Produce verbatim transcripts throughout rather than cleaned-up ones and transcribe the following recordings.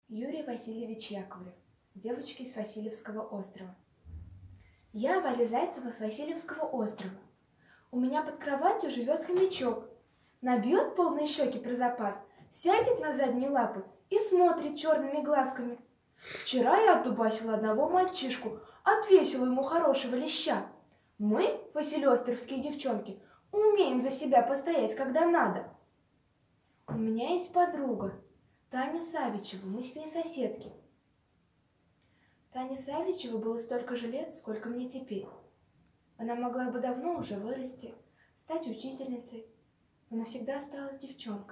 Юрий Васильевич Яковлев. Девочки с Васильевского острова. Я Валя Зайцева с Васильевского острова. У меня под кроватью живет хомячок. Набьет полные щеки про запас, сядет на задние лапы и смотрит черными глазками. Вчера я отдубасила одного мальчишку, отвесила ему хорошего леща. Мы, василеостровские девчонки, умеем за себя постоять, когда надо. У меня есть подруга, Таня Савичева, мы с ней соседки. Тане Савичевой было столько же лет, сколько мне теперь. Она могла бы давно уже вырасти, стать учительницей, но навсегда осталась девчонкой.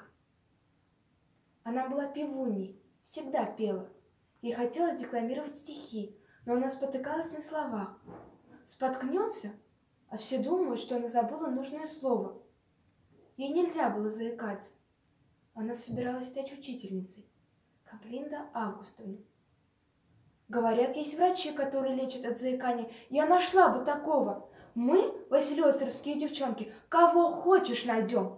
Она была певуней, всегда пела. Ей хотелось декламировать стихи, но она спотыкалась на словах. Споткнется, а все думают, что она забыла нужное слово. Ей нельзя было заикаться. Она собиралась стать учительницей, как Линда Августовна. Говорят, есть врачи, которые лечат от заикания. Я нашла бы такого. Мы, василеостровские девчонки, кого хочешь найдем.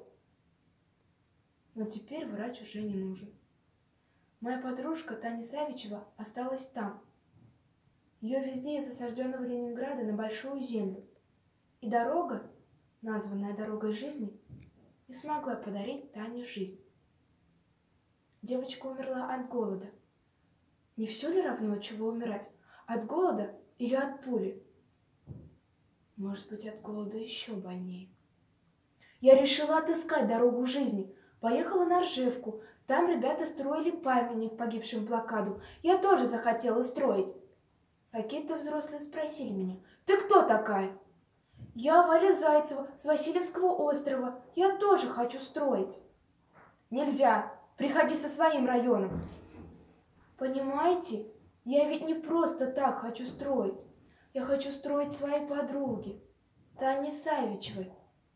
Но теперь врач уже не нужен. Моя подружка Таня Савичева осталась там. Ее везли из осажденного Ленинграда на Большую Землю. И дорога, названная дорогой жизни, не смогла подарить Тане жизнь. Девочка умерла от голода. Не все ли равно, от чего умирать? От голода или от пули? Может быть, от голода еще больнее. Я решила отыскать дорогу жизни. Поехала на Ржевку. Там ребята строили памятник погибшим в блокаду. Я тоже захотела строить. Какие-то взрослые спросили меня: «Ты кто такая?» «Я Валя Зайцева с Васильевского острова. Я тоже хочу строить». «Нельзя. Приходи со своим районом». Понимаете, я ведь не просто так хочу строить. Я хочу строить своей подруге, Тане Савичевой.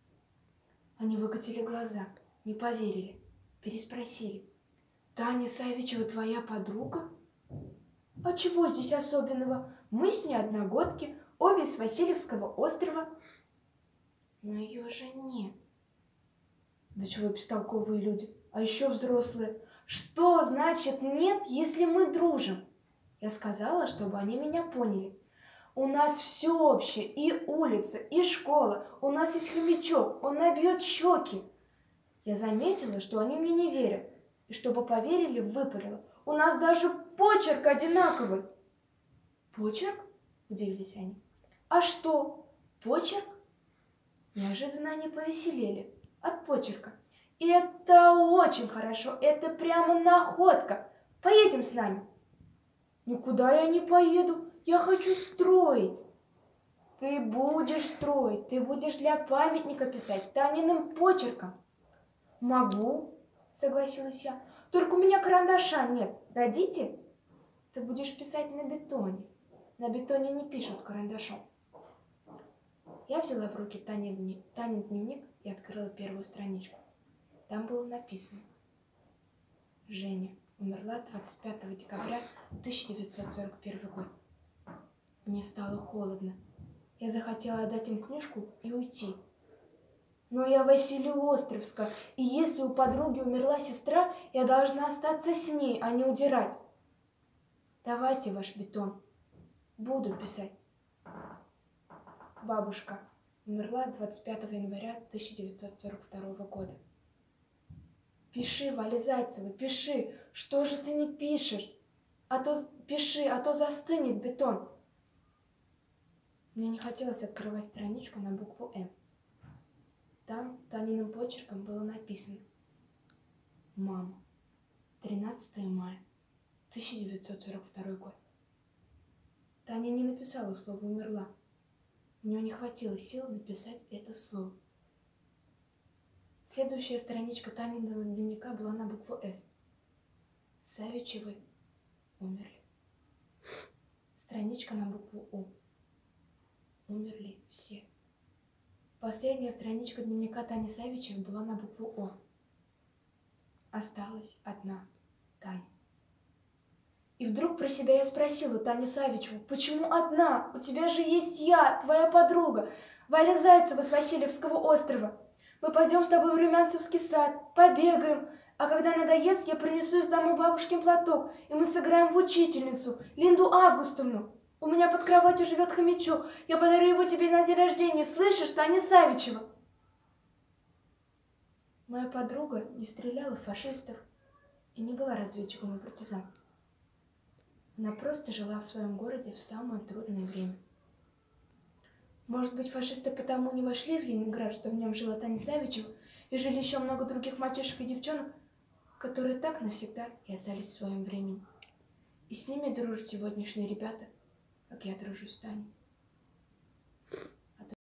Они выкатили глаза, не поверили, переспросили: «Таня Савичева твоя подруга?» «А чего здесь особенного? Мы с ней одногодки, обе с Васильевского острова». «Но ее же нет». «Да чего бестолковые люди, а еще взрослые. Что значит нет, если мы дружим?» Я сказала, чтобы они меня поняли. У нас все общее, и улица, и школа. У нас есть хомячок, он набьет щеки. Я заметила, что они мне не верят. И чтобы поверили, выпалила: «У нас даже почерк одинаковый». «Почерк?» – удивились они. «А что, почерк?» Неожиданно они повеселели от почерка. «Это очень хорошо, это прямо находка. Поедем с нами». «Никуда я не поеду, я хочу строить». «Ты будешь строить, ты будешь для памятника писать Таниным почерком». «Могу», согласилась я, «только у меня карандаша нет. Дадите?» «Ты будешь писать на бетоне. На бетоне не пишут карандашом». Я взяла в руки Танин дневник и открыла первую страничку. Там было написано: Женя умерла двадцать пятого декабря тысяча девятьсот сорок первого года. Мне стало холодно. Я захотела отдать им книжку и уйти. Но я Василеостровская, и если у подруги умерла сестра, я должна остаться с ней, а не удирать. «Давайте ваш бетон. Буду писать». Бабушка умерла двадцать пятого января тысяча девятьсот сорок второго года. «Пиши, Валя Зайцева, пиши! Что же ты не пишешь? А то пиши, а то застынет бетон». Мне не хотелось открывать страничку на букву «М». Там Таниным почерком было написано: «Мама, тринадцатого мая тысяча девятьсот сорок второй год». Таня не написала слово «умерла». У нее не хватило сил написать это слово. Следующая страничка Таниного дневника была на букву «С». Савичевы умерли. Страничка на букву «У». Умерли все. Последняя страничка дневника Тани Савичевой была на букву «О». Осталась одна Таня. И вдруг про себя я спросила Таню Савичеву: «Почему одна? У тебя же есть я, твоя подруга, Валя Зайцева с Васильевского острова. Мы пойдем с тобой в Румянцевский сад, побегаем, А когда надоест, я принесу из дома бабушкин платок, и мы сыграем в учительницу, Линду Августовну. У меня под кроватью живет хомячок. Я подарю его тебе на день рождения. Слышишь, Таня Савичева? Моя подруга не стреляла в фашистов и не была разведчиком и партизан. Она просто жила в своем городе в самое трудное время. Может быть, фашисты потому не вошли в Ленинград, что в нем жила Таня Савичева, и жили еще много других мальчишек и девчонок, которые так навсегда и остались в своем времени. И с ними дружат сегодняшние ребята, как я дружу с Таней.